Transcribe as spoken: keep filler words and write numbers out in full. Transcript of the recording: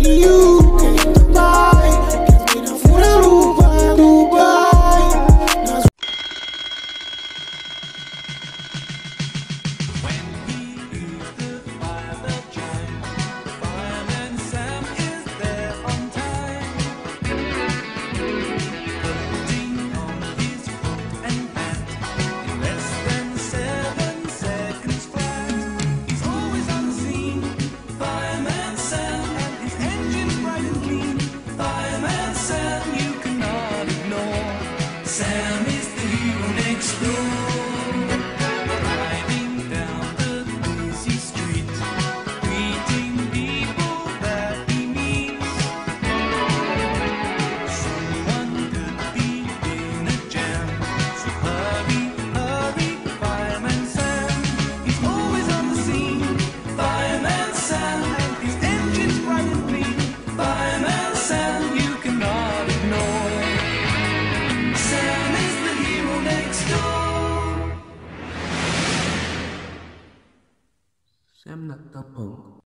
You came to buy, gives me the food I Dubai, Dubai. When he leaves the fire bell chime, Fireman Sam is there on time, putting on his coat and hat in less than seven seconds flat. He's always on the scene, Fireman Sam, and his engine's bright and clean. Fireman Sam, you cannot ignore. Sam is the hero next door. Driving down the busy street, greeting people that he meets. Someone could be in a jam, so hurry, hurry, Fireman Sam. He's always on the scene, Fireman Sam, and his engine's bright and clean. Fireman Sam, you cannot ignore. Sam is the hero next door. Sam là tập hưởng